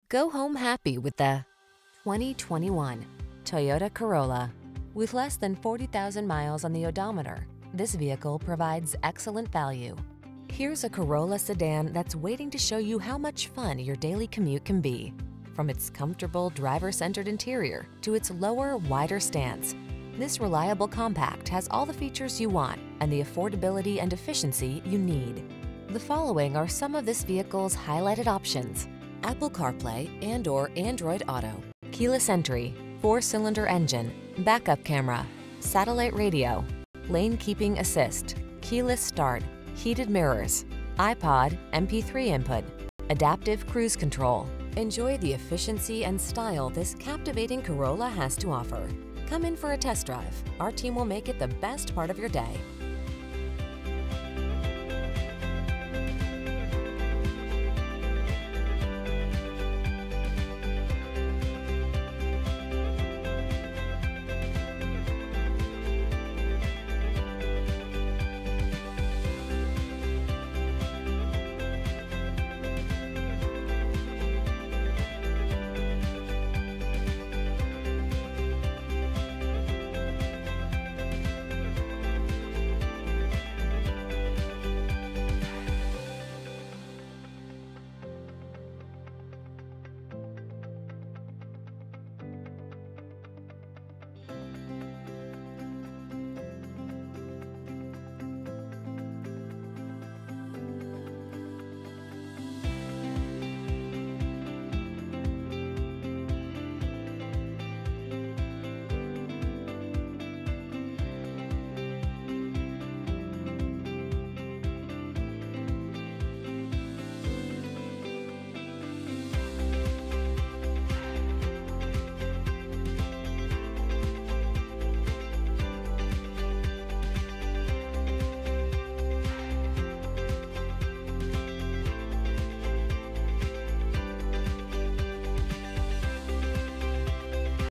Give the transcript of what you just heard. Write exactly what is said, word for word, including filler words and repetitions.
Go home happy with the twenty twenty-one Toyota Corolla. With less than forty thousand miles on the odometer, this vehicle provides excellent value. Here's a Corolla sedan that's waiting to show you how much fun your daily commute can be. From its comfortable driver-centered interior to its lower, wider stance, this reliable compact has all the features you want and the affordability and efficiency you need. The following are some of this vehicle's highlighted options: Apple CarPlay and or Android Auto, keyless entry, four-cylinder engine, backup camera, satellite radio, lane keeping assist, keyless start, heated mirrors, iPod, M P three input, adaptive cruise control. Enjoy the efficiency and style this captivating Corolla has to offer. Come in for a test drive. Our team will make it the best part of your day.